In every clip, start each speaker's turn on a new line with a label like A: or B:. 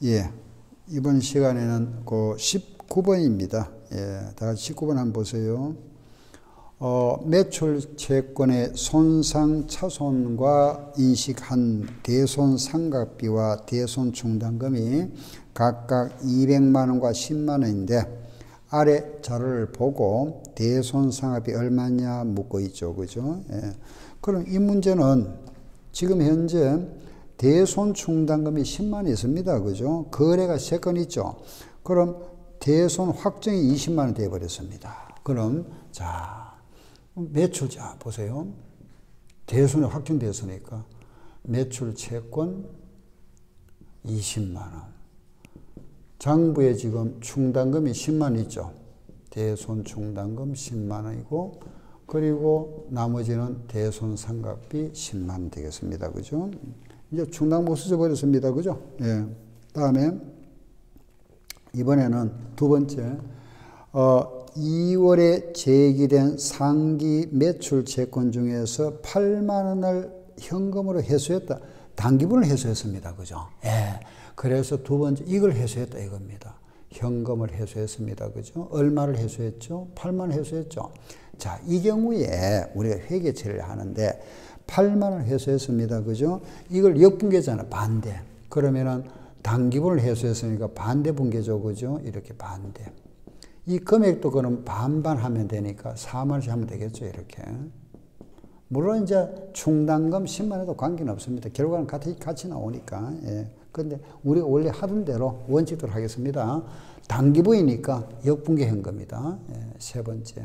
A: 예, 이번 시간에는 그 19번입니다. 예, 다 같이 19번 한번 보세요. 매출 채권의 손상 차손과 인식한 대손 상각비와 대손 충당금이 각각 200만 원과 10만 원인데 아래 자료를 보고 대손 상각비 얼마냐 묻고 있죠. 그죠? 예. 그럼 이 문제는 지금 현재 대손 충당금이 10만 원 있습니다. 그죠? 거래가 3건 있죠. 그럼 대손 확정이 20만 원 되어버렸습니다. 그럼 자 매출 자 보세요. 대손이 확정되었으니까 매출 채권 20만 원. 장부에 지금 충당금이 10만 원 있죠. 대손 충당금 10만 원이고 그리고 나머지는 대손 상각비 10만 원 되겠습니다. 그죠? 이제 충당부 쓰셔버렸습니다. 그죠? 예. 다음에 이번에는 두 번째 2월에 제기된 상기 매출 채권 중에서 8만 원을 현금으로 회수했다. 단기분을 회수했습니다. 그죠? 예. 그래서 두 번째 이걸 회수했다 이겁니다. 현금을 회수했습니다. 그죠? 얼마를 회수했죠? 8만 원 회수했죠. 자, 이 경우에 우리가 회계 처리를 하는데 8만 원 회수했습니다. 그죠? 이걸 역분계잖아. 반대. 그러면은 단기분을 회수했으니까 반대 분계죠. 그죠? 이렇게 반대. 이 금액도 그럼 반반 하면 되니까 4만 원씩 하면 되겠죠. 이렇게. 물론 이제 충당금 10만 원에도 관계는 없습니다. 결과는 같이 나오니까. 예. 근데 우리가 원래 하던 대로 원칙대로 하겠습니다. 단기부이니까 역분계 현금이다. 예. 세 번째.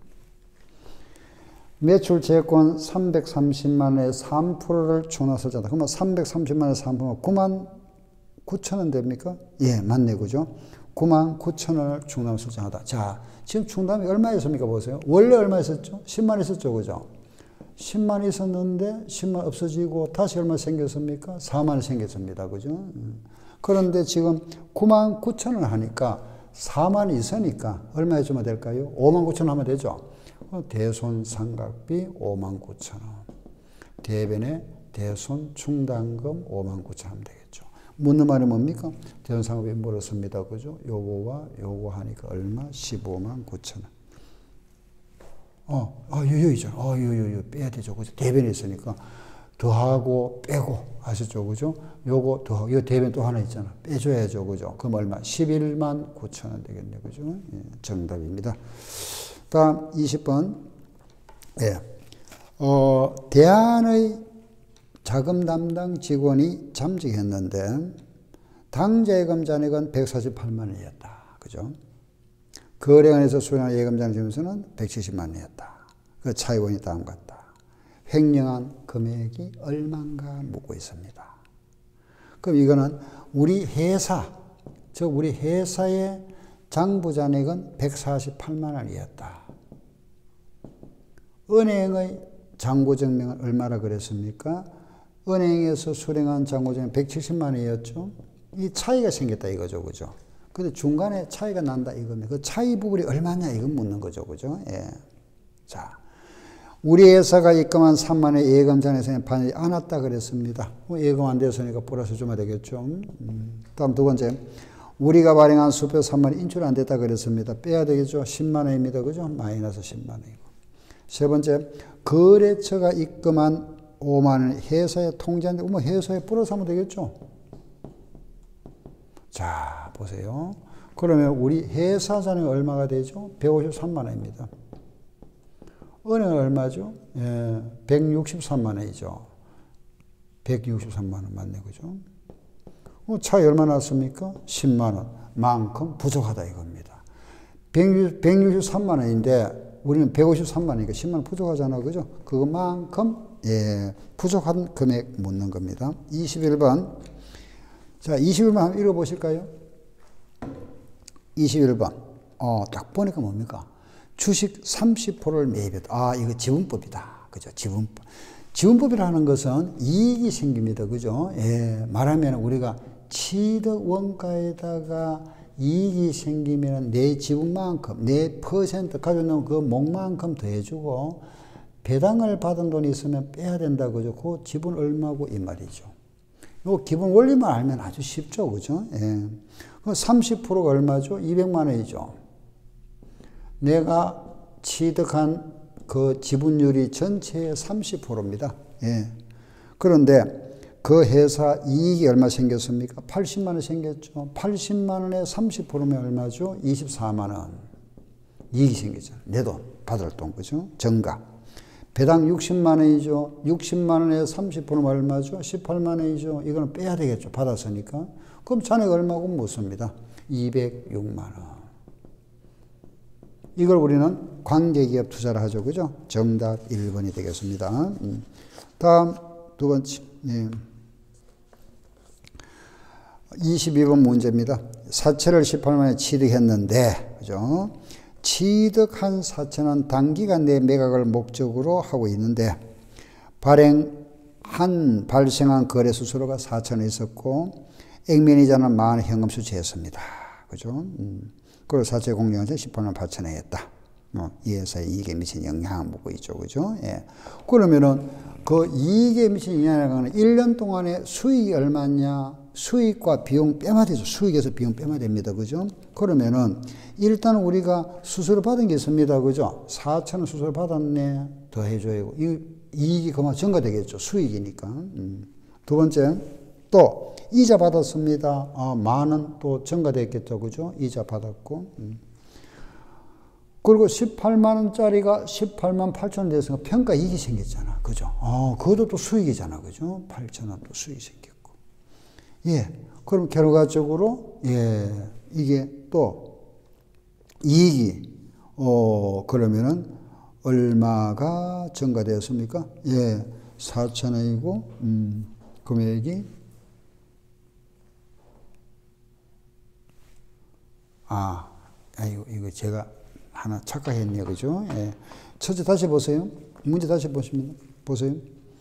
A: 매출 채권 330만 원에 3%를 충당설정한다. 그러면 330만 원에 3%면 9만 9천 원 됩니까? 예, 맞네. 그죠? 9만 9천 원을 충당을 설정하다. 자, 지금 충당이 얼마였습니까? 보세요. 원래 얼마 있었죠? 10만 원 있었죠. 그죠? 10만 있었는데 10만 없어지고 다시 얼마 생겼습니까? 4만 원 생겼습니다. 그죠? 그런데 지금 9만 9천 원 하니까 4만 있으니까 얼마 해주면 될까요? 5만 9천 원 하면 되죠? 대손 상각비 5만 9천 원. 대변에 대손 충당금 5만 9천 원 하면 되겠죠. 묻는 말이 뭡니까? 대손 상각비 물었습니다. 그죠? 요거와 요거 하니까 얼마? 15만 9천 원. 요요이잖아. 요요 빼야 되죠. 그죠? 대변에 있으니까 더하고 빼고 아시죠? 그죠? 요거 더하고 요 대변 또 하나 있잖아. 빼줘야죠. 그죠? 그럼 얼마? 11만 9천 원 되겠네. 그죠? 예, 정답입니다. 다음 20번. 예. 대안의 자금 담당 직원이 잠적했는데 당좌 예금 잔액은 148만 원이었다. 그죠? 거래원에서 수령한 예금 잔액에서는 170만 원이었다. 그 차이원이 다음과 같다. 횡령한 금액이 얼마인가 묻고 있습니다. 그럼 이거는 우리 회사, 즉 우리 회사의 장부 잔액은 148만 원이었다. 은행의 잔고증명은 얼마라 그랬습니까? 은행에서 수령한 잔고증명 170만 원이었죠. 이 차이가 생겼다 이거죠. 그죠? 근데 중간에 차이가 난다 이겁니다. 그 차이 부분이 얼마냐 이건 묻는 거죠. 그죠? 예. 자, 우리 회사가 입금한 3만 원의 예금 잔액에서 반영이 안 왔다 그랬습니다. 예금 안 됐으니까 플러스 주면 되겠죠. 다음 두 번째. 우리가 발행한 수표 3만 원 인출 안 됐다 그랬습니다. 빼야 되겠죠. 10만 원입니다. 그죠? 마이너스 10만 원이고. 세 번째, 거래처가 입금한 5만 원 회사에 통지한데, 회사에 플러스 하면 되겠죠. 자, 보세요. 그러면 우리 회사 잔액이 얼마가 되죠? 153만 원입니다. 은행은 얼마죠? 예, 163만 원이죠. 163만 원 맞네. 그죠? 차이 얼마 났습니까? 10만 원. 만큼 부족하다 이겁니다. 163만 원인데 우리는 153만 원이니까 10만 원 부족하잖아. 그죠? 그것만큼 예, 부족한 금액 묻는 겁니다. 21번. 자, 21번 한번 읽어보실까요? 21번. 딱 보니까 뭡니까? 주식 30%를 매입했다. 이거 지분법이다. 그죠? 지분법. 지분법이라는 것은 이익이 생깁니다. 그죠? 예, 말하면 우리가 취득 원가에다가 이익이 생기면 내 지분만큼, 내 퍼센트 가져놓은 그 몫만큼 더해주고 배당을 받은 돈이 있으면 빼야 된다. 그죠? 그 지분 얼마고 이 말이죠. 요 기본 원리만 알면 아주 쉽죠. 그죠? 예. 30%가 얼마죠? 200만 원이죠. 내가 취득한 그 지분율이 전체의 30%입니다. 예. 그런데 그 회사 이익이 얼마 생겼습니까? 80만 원 생겼죠. 80만 원에 30%면 얼마죠? 24만 원. 이익이 생기죠. 내 돈, 받을 돈, 그죠? 정가. 배당 60만 원이죠. 60만 원에 30%면 얼마죠? 18만 원이죠. 이거는 빼야 되겠죠. 받았으니까. 그럼 잔액 얼마고 묻습니다. 206만 원. 이걸 우리는 관계기업 투자를 하죠. 그죠? 정답 1번이 되겠습니다. 다음 두 번째. 예. 22번 문제입니다. 사채를 18만에 취득했는데, 그죠? 취득한 사채는 단기간 내에 매각을 목적으로 하고 있는데, 발생한 거래 수수료가 4,000원 있었고, 액면이자는 만원 현금 수취했습니다. 그죠? 그리고 사채 공정에서 18만 8천 원 했다. 이 회사에 이익에 미친 영향을 묻고 있죠. 그죠? 예. 그러면은 그 이익에 미친 영향을 1년 동안의 수익이 얼마냐? 수익과 비용 빼면 되죠. 수익에서 비용 빼면 됩니다. 그죠? 그러면은 일단 우리가 수수료 받은 게 있습니다. 그죠? 4천 원 수수료 받았네. 더 해줘야 이익이 그만 증가되겠죠. 수익이니까. 두 번째, 또 이자 받았습니다. 만 원 또 증가됐겠죠. 그죠? 이자 받았고. 그리고 18만 원짜리가 18만 8천 원 돼서 평가 이익이 생겼잖아. 그죠? 그것도 또 수익이잖아. 그죠? 8천 원 또 수익이 생겼고. 예. 그럼 결과적으로, 예. 이게 또 이익이, 그러면은 얼마가 증가되었습니까? 예. 4천 원이고, 금액이 이거 제가 하나 착각했네요. 그죠? 예. 첫째 다시 보세요. 문제 다시 보세요.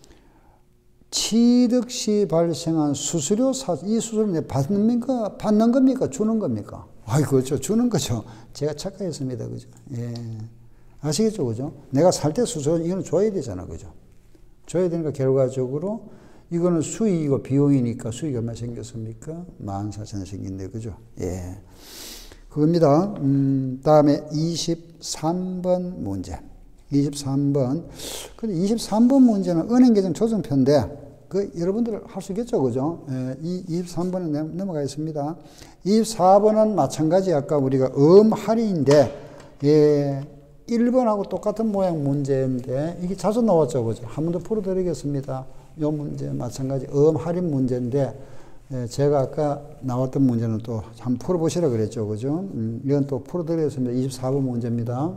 A: 취득 시 발생한 수수료, 이 수수료는 받는 겁니까? 주는 겁니까? 그렇죠. 주는 거죠. 제가 착각했습니다. 그죠? 예. 아시겠죠? 그죠? 내가 살 때 수수료, 이거는 줘야 되잖아. 그죠? 줘야 되니까 결과적으로 이거는 수익이고 비용이니까 수익이 얼마 생겼습니까? 14,000원 생긴데, 그죠? 예. 그겁니다. 다음에 23번 문제. 23번. 근데 23번 문제는 은행계정 조정표인데, 여러분들 할 수 있겠죠? 그죠? 예, 23번은 넘어가겠습니다. 24번은 마찬가지 아까 우리가 할인인데, 예, 1번하고 똑같은 모양 문제인데, 이게 자주 나왔죠? 그죠? 한 번 더 풀어드리겠습니다. 이 문제 마찬가지 할인 문제인데, 예, 제가 아까 나왔던 문제는 또 한번 풀어보시라 그랬죠. 그죠? 이건 또 풀어드리겠습니다. 24번 문제입니다.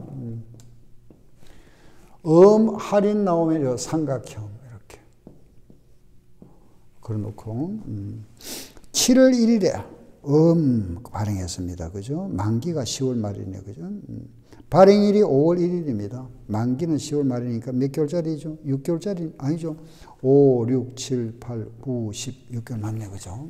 A: 할인 나오면 삼각형, 이렇게. 그래 놓고, 7월 1일에 발행했습니다. 그죠? 만기가 10월 말이네. 그죠? 발행일이 5월 1일입니다. 만기는 10월 말이니까 몇 개월짜리죠? 6개월짜리, 아니죠? 5, 6, 7, 8, 9, 10, 6개월 맞네. 그죠?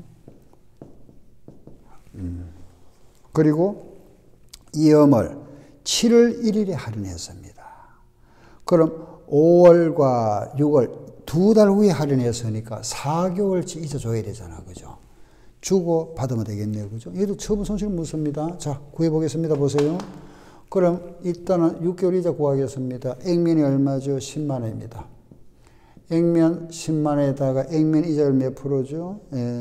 A: 그리고 이 음을 7월 1일에 할인했습니다. 그럼 5월과 6월 두 달 후에 할인했으니까 4개월치 이자 줘야 되잖아. 그죠? 주고 받으면 되겠네요. 그죠? 얘도 처분 손실은 묻습니다. 자, 구해보겠습니다. 보세요. 그럼 일단은 6개월 이자 구하겠습니다. 액면이 얼마죠? 10만 원입니다. 액면 10만 원에다가 액면 이자율 몇 프로죠?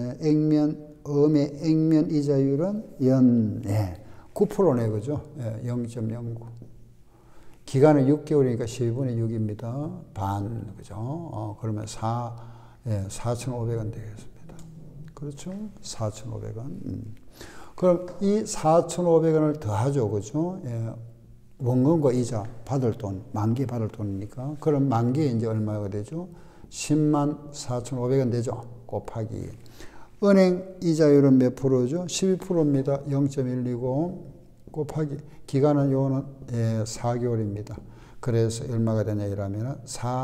A: 음의 액면 이자율은 9%네. 그죠? 0.09. 기간은 6개월이니까 12분의 6입니다. 반. 그죠? 그러면 4,500원 되겠습니다. 그렇죠? 4,500원. 그럼 이 4,500원을 더하죠. 그죠? 원금과 이자 받을 돈, 만기 받을 돈이니까. 그럼 만기에 이제 얼마가 되죠? 10만 4,500원 되죠? 곱하기. 은행 이자율은 몇 프로죠? 12%입니다. 0.125 곱하기. 기간은 요거는 4개월입니다. 그래서 얼마가 되냐 이러면은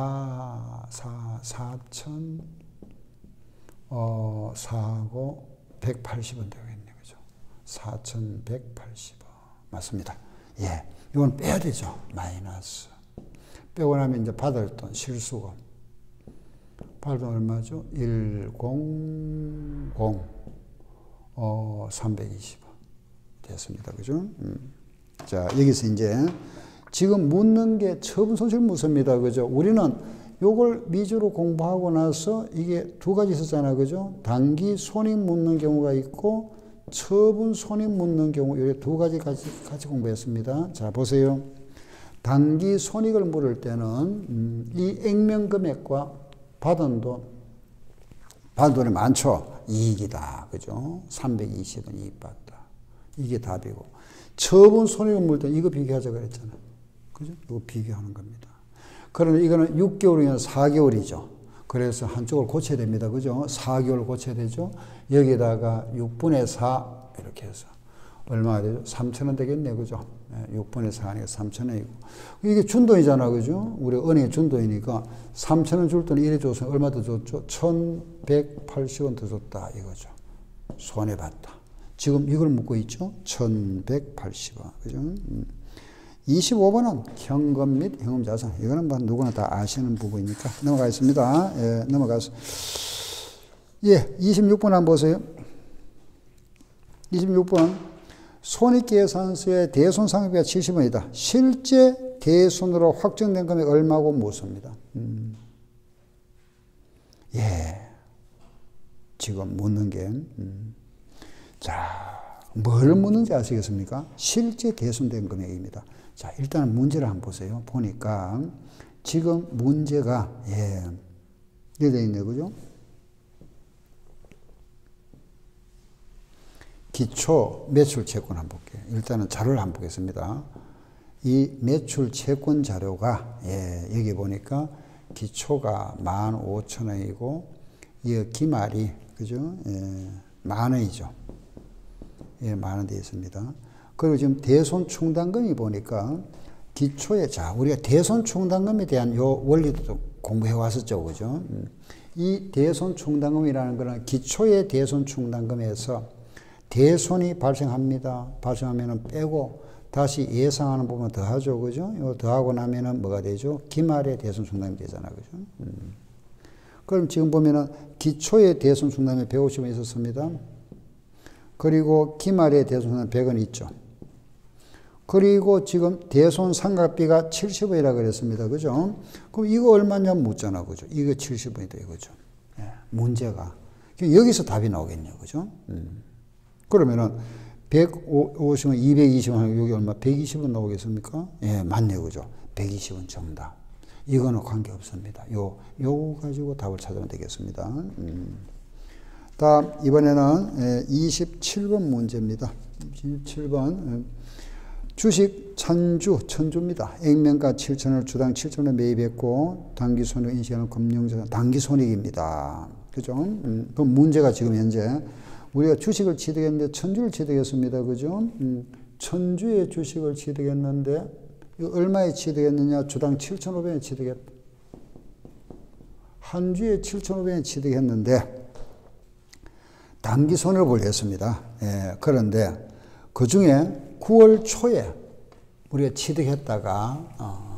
A: 4,000 4하고 180원 되겠네요. 그죠? 4,180원. 맞습니다. 예. 이건 빼야 되죠. 마이너스. 빼고 나면 이제 받을 돈, 실수금. 8은 얼마죠? 100, 320원 됐습니다. 그죠? 자, 여기서 이제 지금 묻는 게 처분 손실 묻습니다. 그죠? 우리는 요걸 미주로 공부하고 나서 이게 두 가지 있었잖아. 그죠? 단기 손익 묻는 경우가 있고 처분 손익 묻는 경우, 이 두 가지 같이 공부했습니다. 자, 보세요. 단기 손익을 물을 때는 이 액면 금액과 받은 돈이 많죠. 이익이다. 그죠? 320원 이익 봤다. 이게 답이고. 처분 손익을 물을 때는 이거 비교하자 그랬잖아. 그죠? 이거 비교하는 겁니다. 그러나 이거는 6개월이나 4개월이죠. 그래서 한쪽을 고쳐야 됩니다. 그죠? 4개월 고쳐야 되죠. 여기다가 6분의 4 이렇게 해서 얼마가 되죠? 3,000원 되겠네. 그죠? 6분의 4니까 3,000원이고. 이게 준돈이잖아. 그죠? 우리 은행에 준돈이니까 3,000원 줄 돈이 이래 줘서 얼마 더 줬죠? 1,180원 더 줬다. 이거죠. 손해봤다. 지금 이걸 묻고 있죠? 1,180원. 그죠? 25번은 현금 및 현금자산. 이거는 뭐 누구나 다 아시는 부분이니까 넘어가겠습니다. 예, 넘어가서. 예, 26번 한번 보세요. 26번. 손익계산서의 대손상비가 70원이다. 실제 대손으로 확정된 금액 얼마고 묻습니다. 예. 지금 묻는 게, 자, 뭘 묻는지 아시겠습니까? 실제 대손된 금액입니다. 자, 일단 문제를 한번 보세요. 보니까 지금 문제가, 예, 이렇게 되어 있네요. 그죠? 기초 매출 채권 한번 볼게요. 일단은 자료를 한번 보겠습니다. 이 매출 채권 자료가, 예, 여기 보니까 기초가 15,000원이고, 이 기말이, 그죠? 예, 10,000원이죠. 예, 10,000원 되어 있습니다. 그리고 지금 대손 충당금이 보니까 기초에, 자, 우리가 대손 충당금에 대한 요 원리도 좀 공부해 왔었죠. 그죠? 이 대손 충당금이라는 거는 기초의 대손 충당금에서 대손이 발생합니다. 발생하면은 빼고 다시 예상하는 부분 더하죠. 그죠? 이거 더하고 나면은 뭐가 되죠? 기말의 대손 충당금이 되잖아. 그죠? 그럼 지금 보면은 기초의 대손 충당금이 150원 있었습니다. 그리고 기말의 대손 충당금 100원 있죠. 그리고 지금 대손 상각비가 70원이라고 그랬습니다. 그죠? 그럼 이거 얼마냐면 묻잖아. 그죠? 이거 70원이다. 이거죠. 예, 문제가. 여기서 답이 나오겠네요. 그죠? 그러면은 150원, 220원, 여기 얼마? 120원 나오겠습니까? 예, 맞네요. 그죠? 120원 정답. 이거는 관계없습니다. 요 가지고 답을 찾으면 되겠습니다. 다음, 이번에는 27번 문제입니다. 27번. 주식 천주입니다. 액면가 7,000원을 주당 7,000원에 매입했고, 단기손익 인식하는 금융자산, 단기손익입니다. 그죠? 그 문제가 지금 현재 우리가 주식을 취득했는데 천주를 취득했습니다. 그죠? 천주의 주식을 취득했는데 얼마에 취득했느냐? 주당 7,500원에 취득했다. 한 주에 7,500원에 취득했는데 단기 손해를 보였습니다. 예, 그런데 그 중에 9월 초에 우리가 취득했다가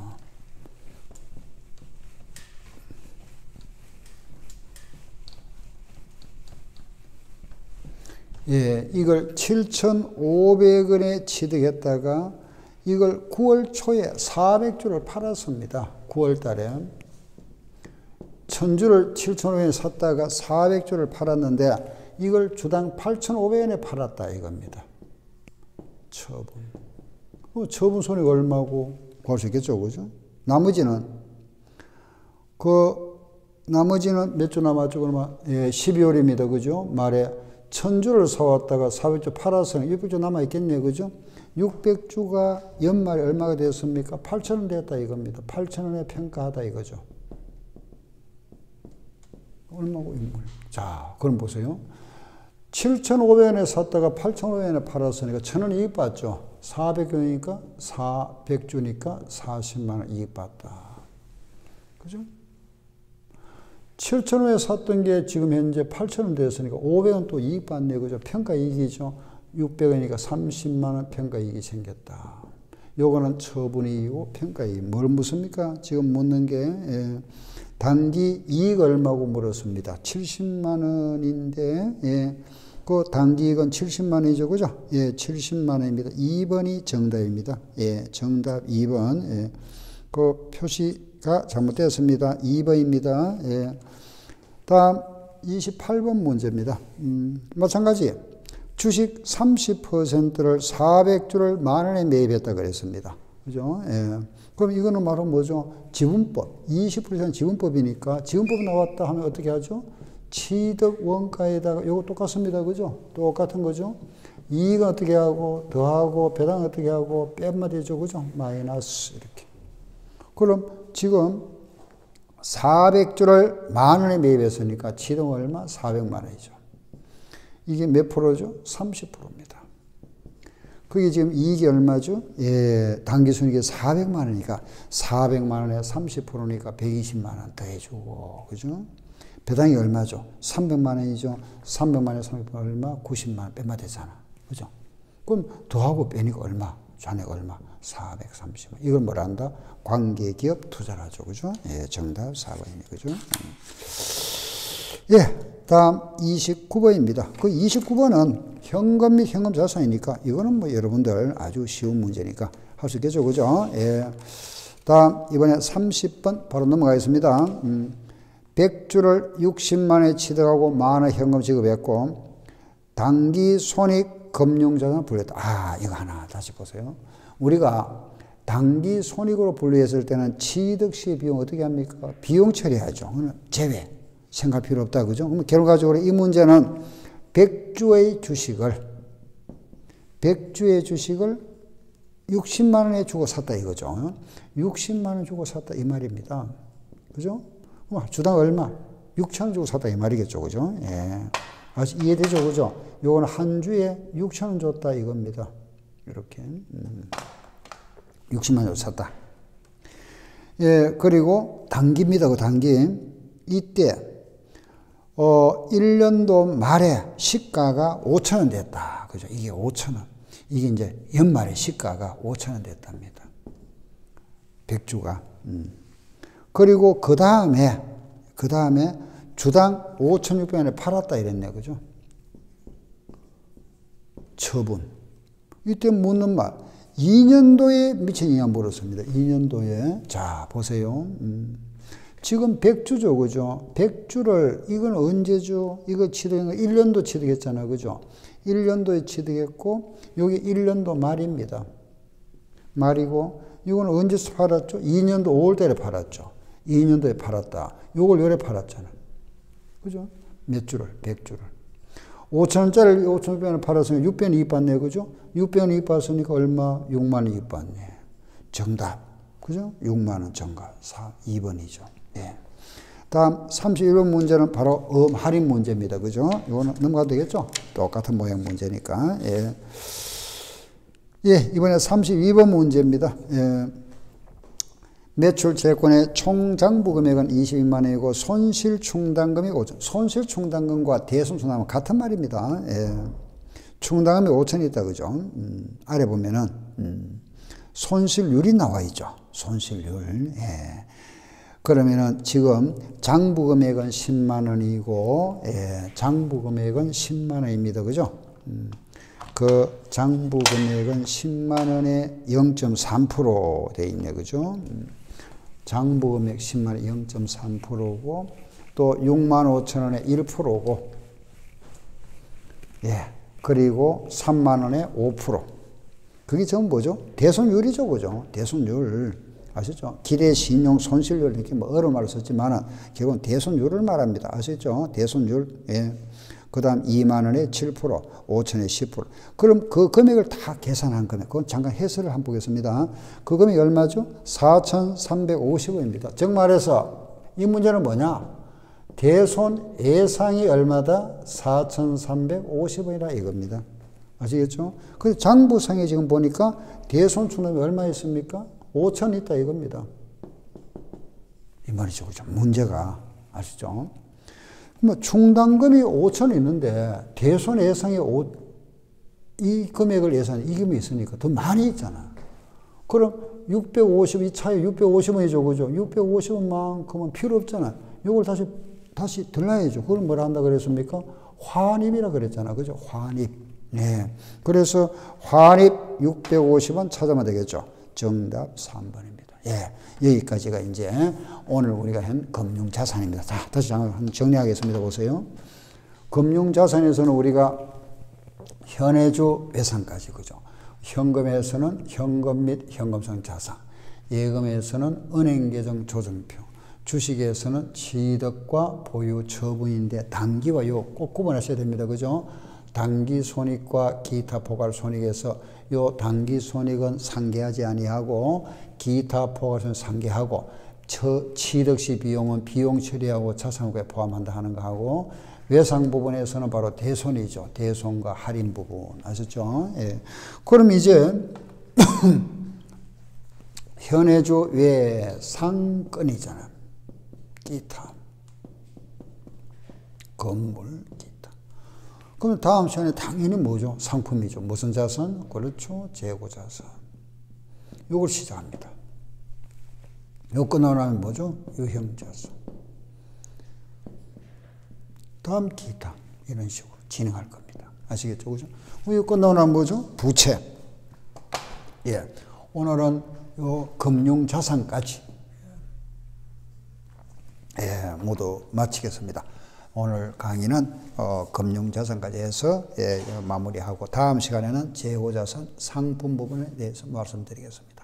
A: 예, 이걸 7,500원에 취득했다가 이걸 9월 초에 400주를 팔았습니다. 9월 달에. 1000주를 7,500원에 샀다가 400주를 팔았는데 이걸 주당 8,500원에 팔았다 이겁니다. 처분. 처분 손익 얼마고 구할 수 있겠죠. 그죠? 나머지는 몇 주 남았죠? 그러면 예, 12월입니다. 그죠? 말에 1000주를 사왔다가 400주 팔아서 600주 남아있겠네요. 그죠? 600주가 연말에 얼마가 되었습니까? 8,000원 되었다 이겁니다. 8,000원에 평가하다 이거죠. 얼마고 인물. 자, 그럼 보세요. 7,500원에 샀다가 8,500원에 팔았으니까 1,000원 이익 봤죠. 400원이니까 400주니까 40만원 이익 봤다. 그죠? 7,000원에 샀던 게 지금 현재 8,000원 되었으니까 500원 또 이익 받네. 그죠? 평가 이익이죠. 600원이니까 30만원 평가 이익이 생겼다. 요거는 처분 이익이고 평가 이익. 뭘 묻습니까? 지금 묻는 게, 예, 단기 이익 얼마고 물었습니다. 70만 원인데, 예. 그 단기이익은 70만 원이죠. 그죠? 예, 70만 원입니다. 2번이 정답입니다. 예, 정답 2번. 예. 그 표시가 잘못되었습니다. 2번입니다. 예. 다음 28번 문제입니다. 마찬가지. 주식 30%를 400주를 만 원에 매입했다 그랬습니다. 그죠? 예. 그럼 이거는 바로 뭐죠? 지분법. 20% 지분법이니까 지분법 나왔다 하면 어떻게 하죠? 취득 원가에다가 요거 똑같습니다. 그죠? 똑같은 거죠? 이익은 어떻게 하고 더하고 배당 어떻게 하고 빼면 되죠. 그죠? 마이너스 이렇게. 그럼 지금 400주를 만 원에 매입했으니까 취득 얼마? 400만 원이죠. 이게 몇 프로죠? 30%입니다. 그게 지금 이익이 얼마죠? 예, 단기순이익이 400만 원이니까 400만 원에 30%니까 120만 원 더해주고, 그죠? 배당이 얼마죠? 300만 원이죠. 300만 원에 300만 원 얼마? 90만 원 빼면 되잖아. 그죠? 그럼 더하고 빼니까 얼마? 잔액 얼마? 430만. 이걸 뭐라 한다? 관계기업 투자라죠. 그죠? 예, 정답 4번이네. 그죠? 예, 다음 29번입니다. 그 29번은 현금 및 현금 자산이니까 이거는 뭐 여러분들 아주 쉬운 문제니까 할 수 있겠죠. 그죠? 예. 다음 이번에 30번 바로 넘어가겠습니다. 100주를 60만 원에 취득하고 만 원 현금 지급했고 단기 손익 금융자산을 분류했다. 아, 이거 하나 다시 보세요. 우리가 단기 손익으로 분류했을 때는 취득 시 비용 어떻게 합니까? 비용 처리하죠. 제외. 생각 필요 없다. 그죠? 그럼 결과적으로 이 문제는 100주의 주식을 60만 원에 주고 샀다 이거죠. 60만 원 주고 샀다 이 말입니다. 그죠? 주당 얼마? 6천 원 주고 샀다 이 말이겠죠. 그죠? 예. 아직 이해되죠? 그죠? 요건 한 주에 6천 원 줬다 이겁니다. 이렇게. 60만 원 주고 샀다. 예, 그리고 단기입니다. 그 단기. 이때 1년도 말에 시가가 5천 원 됐다. 그죠? 이게 5천 원. 이게 이제 연말에 시가가 5천 원 됐답니다. 100주가. 그리고 그 다음에 주당 5,600원에 팔았다 이랬네. 그죠? 처분. 이때 묻는 말. 2년도에 미친 영향 물었습니다. 2년도에. 자, 보세요. 지금 100주죠. 그죠? 100주를, 이건 언제죠? 이거 취득한 거 1년도 취득했잖아요. 그죠? 1년도에 취득했고, 여기 1년도 말입니다. 말이고, 이건 언제 팔았죠? 2년도 5월달에 팔았죠. 2년도에 팔았다. 요걸 요래 팔았잖아. 그죠? 몇 주를? 100주를. 5,000원짜리 5,600원을 팔았으니까 600원 이익 받네. 그죠? 600원 이익 받았으니까 얼마? 6만 원 이익 받네. 정답. 그죠? 6만 원 정답. 2번이죠. 예. 다음 31번 문제는 바로 할인 문제입니다. 그죠? 이거는 넘어가도 되겠죠? 똑같은 모양 문제니까. 예. 예, 이번에 32번 문제입니다. 예. 매출 채권의 총 장부 금액은 22만 원이고 손실 충당금이 5천. 손실 충당금과 대손 충당금은 같은 말입니다. 예. 충당금이 5천이 있다. 그죠? 아래 보면은 손실률이 나와 있죠. 손실률. 예. 그러면은 지금 장부 금액은 10만 원이고, 예, 장부 금액은 10만 원입니다. 그죠? 그 장부 금액은 10만 원에 0.3% 돼 있네. 그죠? 장부 금액 10만 원에 0.3%고, 또 6만 5천 원에 1%고, 예, 그리고 3만 원에 5%. 그게 전부 뭐죠? 대손율이죠. 그죠? 대손율. 아시죠? 기대 신용 손실률 이렇게 뭐 어려운 말을 썼지만은 결국은 대손율을 말합니다. 아시죠? 대손율. 예. 그다음 2만 원에 7%, 5천에 10%. 그럼 그 금액을 다 계산한 금액. 그건 잠깐 해설을 한번 보겠습니다. 그 금액이 얼마죠? 4,350원입니다. 즉 말해서 이 문제는 뭐냐? 대손 예상이 얼마다? 4,350원이라 이겁니다. 아시겠죠? 그래서 장부상에 지금 보니까 대손 충당이 얼마 있습니까? 5천 있다 이겁니다. 이 말이죠. 그죠? 문제가. 아시죠? 뭐 충당금이 5천 있는데 대손 예상이 이 금액을 예상해 이 금액이 있으니까 더 많이 있잖아. 그럼 650이 차에 650원이죠. 그죠? 650원만큼은 필요 없잖아요. 요걸 다시 들라야죠. 그걸 뭐라 한다 그랬습니까? 환입이라 그랬잖아. 그죠? 환입. 네. 그래서 환입 650원 찾으면 되겠죠. 정답 3번입니다. 예. 여기까지가 이제 오늘 우리가 한 금융자산입니다. 자, 다시 한번 정리하겠습니다. 보세요. 금융자산에서는 우리가 현해주 외상까지, 그죠? 현금에서는 현금 및 현금성 자산, 예금에서는 은행계정 조정표, 주식에서는 취득과 보유 처분인데 단기와 요 꼭 구분하셔야 됩니다. 그죠? 단기 손익과 기타 포괄 손익에서 요 단기 손익은 상계하지 아니하고 기타 포괄 손익 상계하고 취득 시 비용은 비용 처리하고 자산후에 포함한다 하는 거 하고 외상 부분에서는 바로 대손이죠. 대손과 할인 부분 아셨죠? 예. 그럼 이제 현해주 외상권이잖아요. 기타 건물 기타. 그럼 다음 시간에 당연히 뭐죠? 상품이죠. 무슨 자산? 그렇죠. 재고자산. 요걸 시작합니다. 요 끝나면 뭐죠? 유형자산. 다음 기타. 이런 식으로 진행할 겁니다. 아시겠죠? 그죠? 요 끝나면 뭐죠? 부채. 예. 오늘은 요 금융자산까지 예, 모두 마치겠습니다. 오늘 강의는 금융자산까지 해서 마무리하고 다음 시간에는 재고자산 상품 부분에 대해서 말씀드리겠습니다.